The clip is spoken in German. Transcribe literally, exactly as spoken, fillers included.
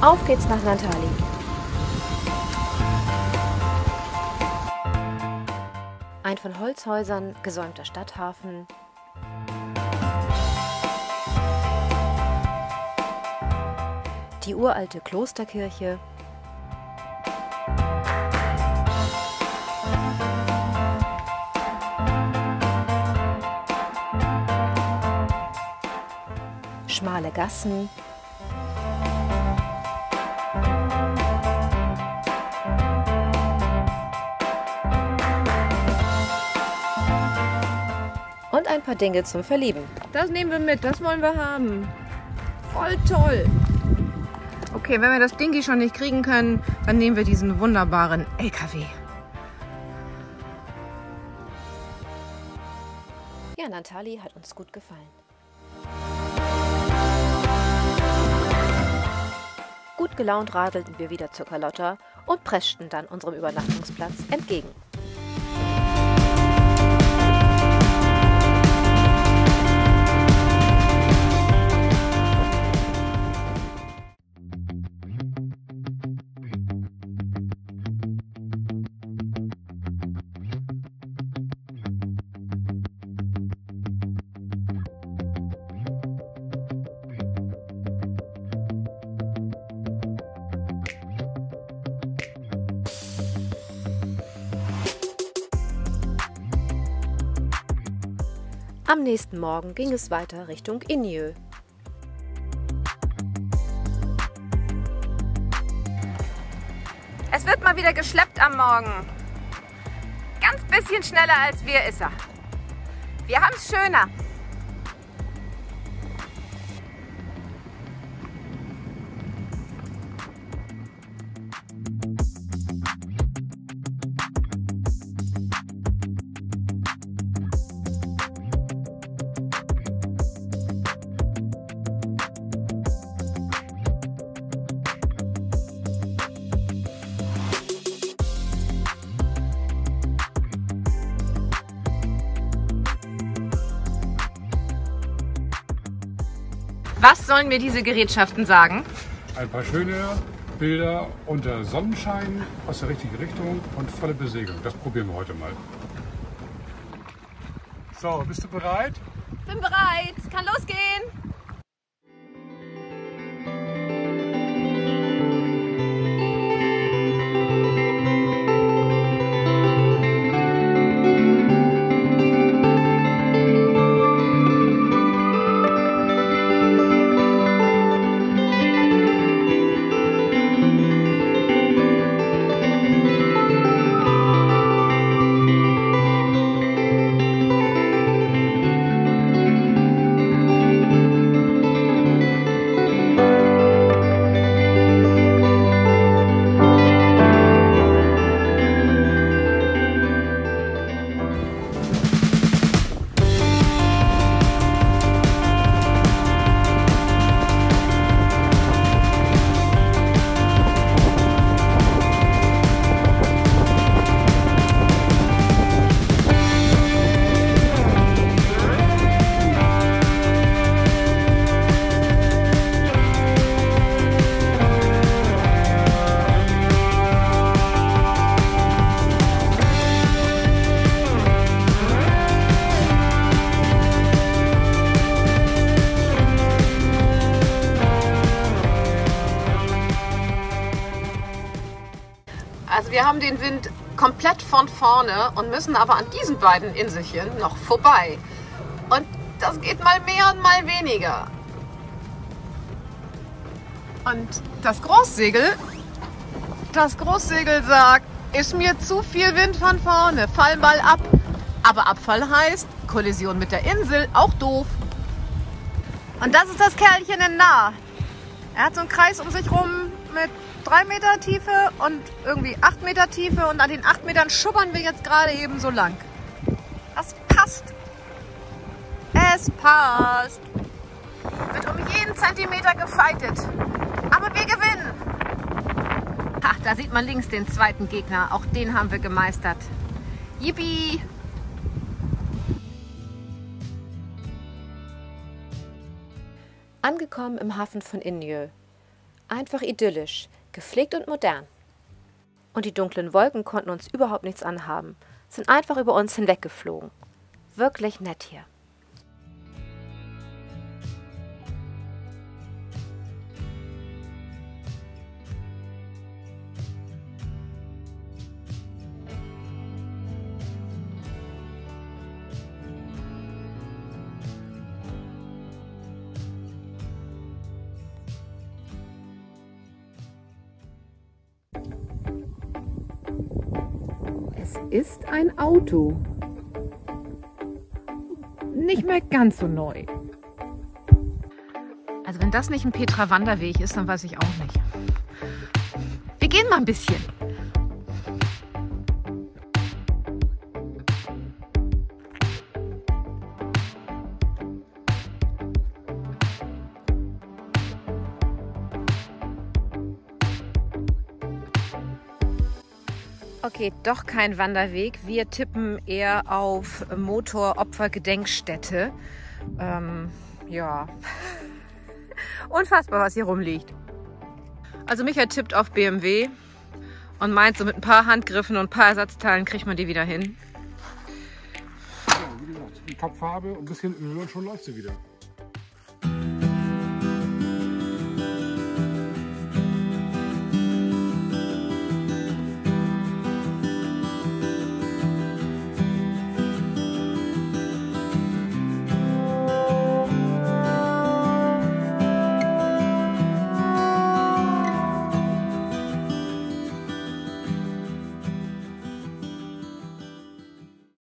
Auf geht's nach Naantali. Ein von Holzhäusern gesäumter Stadthafen, die uralte Klosterkirche, schmale Gassen, und ein paar Dinge zum Verlieben. Das nehmen wir mit, das wollen wir haben. Voll toll. Okay, wenn wir das Dingi schon nicht kriegen können, dann nehmen wir diesen wunderbaren L K W. Ja, Naantali hat uns gut gefallen. Gut gelaunt radelten wir wieder zur Carlotta und preschten dann unserem Übernachtungsplatz entgegen. Am nächsten Morgen ging es weiter Richtung Injö. Es wird mal wieder geschleppt am Morgen. Ganz bisschen schneller als wir ist er. Wir haben es schöner. Was sollen mir diese Gerätschaften sagen? Ein paar schöne Bilder unter Sonnenschein aus der richtigen Richtung und volle Besegelung. Das probieren wir heute mal. So, bist du bereit? Bin bereit, kann losgehen. Also wir haben den Wind komplett von vorne und müssen aber an diesen beiden Inselchen noch vorbei. Und das geht mal mehr und mal weniger. Und das Großsegel, das Großsegel sagt, ist mir zu viel Wind von vorne, fall mal ab. Aber Abfall heißt Kollision mit der Insel, auch doof. Und das ist das Kerlchen in Nah. Er hat so einen Kreis um sich rum mit drei Meter Tiefe und irgendwie acht Meter Tiefe und an den acht Metern schubbern wir jetzt gerade eben so lang. Das passt. Es passt. Wird um jeden Zentimeter gefeitet. Aber wir gewinnen. Ach, da sieht man links den zweiten Gegner. Auch den haben wir gemeistert. Yippie! Angekommen im Hafen von Injö. Einfach idyllisch, gepflegt und modern. Und die dunklen Wolken konnten uns überhaupt nichts anhaben, sind einfach über uns hinweggeflogen. Wirklich nett hier. Es ist ein Auto. Nicht mehr ganz so neu. Also wenn das nicht ein Petra-Wanderweg ist, dann weiß ich auch nicht. Wir gehen mal ein bisschen. Okay, doch kein Wanderweg. Wir tippen eher auf Motoropfergedenkstätte. Ähm, ja, unfassbar, was hier rumliegt. Also Michael tippt auf B M W und meint, so mit ein paar Handgriffen und ein paar Ersatzteilen kriegt man die wieder hin. Ja, wie gesagt, die Topfarbe und ein bisschen Öl und schon läuft sie wieder.